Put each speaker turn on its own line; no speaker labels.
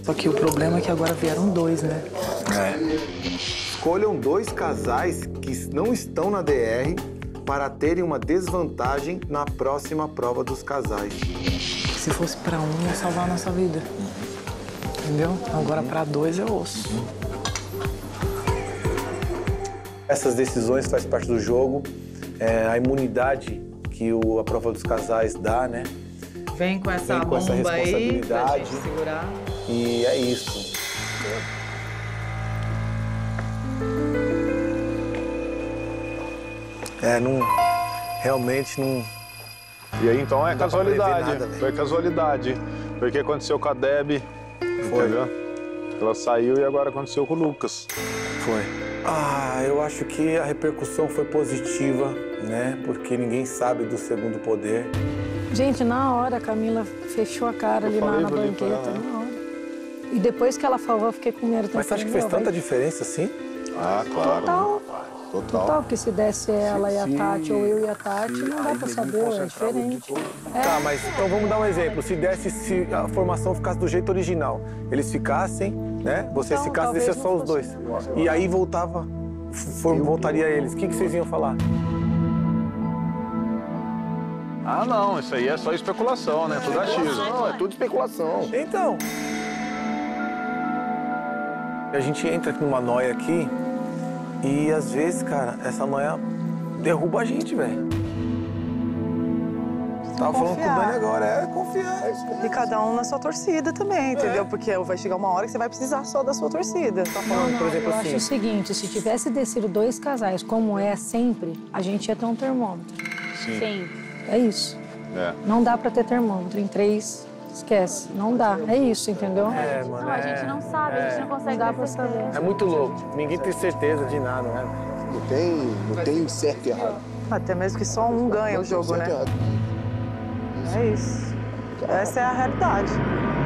Só que o problema é que agora vieram dois, né?
Escolham 2 casais que não estão na DR para terem uma desvantagem na próxima prova dos casais.
Se fosse pra um, ia salvar a nossa vida. Entendeu? Agora pra 2 é osso.
Essas decisões fazem parte do jogo. A imunidade que a prova dos casais dá, né?
Vem com essa bomba aí pra gente segurar.
E é isso. Realmente não...
E aí, então, é
Não dá pra prever
casualidade.
nada, velho.
Foi casualidade. Foi o que aconteceu com a Deb, entendeu? Ela saiu e agora aconteceu com o Lucas.
Foi. Eu acho que a repercussão foi positiva, né? Porque ninguém sabe do segundo poder.
Gente, na hora a Camila fechou a cara ali na banqueta, na hora. E depois que ela falou, eu fiquei com medo.
Mas você acha que fez tanta diferença assim?
Ah, claro.
Total, porque se desse ela e a Tati, ou eu e a Tati, não dá pra saber, é diferente.
Tá, mas então vamos dar um exemplo. Se a formação ficasse do jeito original, eles ficassem, né? Vocês
Então,
ficassem, deixa só os dois. E aí voltaria eles. O que vocês iam falar?
Ah, não, isso aí é só especulação, né? Tudo achismo.
Não, é tudo especulação. Então. A gente entra numa noia aqui e às vezes, cara, essa noia derruba a gente, velho. Tava falando com o Dani agora, confiar.
E cada um na sua torcida também, entendeu? Porque vai chegar uma hora que você vai precisar só da sua torcida. Tá falando,
por exemplo,
eu
assim.
acho o seguinte, se tivesse descido 2 casais, como é sempre, a gente ia ter um termômetro.
Sim.
É isso. Não dá pra ter termômetro. Em 3, esquece. Não dá. É isso, entendeu?
Mano,
Não, a gente não sabe, a gente não consegue dar pra saber.
É muito louco. Ninguém tem certeza de nada, né?
Não tem certo e errado.
Até mesmo que só um ganha o jogo, né? É isso. Essa é a realidade.